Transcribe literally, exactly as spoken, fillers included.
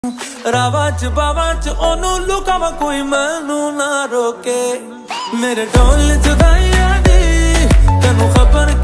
रावा च बावा च ओनू लुकावा कोई मैनू ना रोके मेरे ढोल जुदाइयां दी तेनू खबर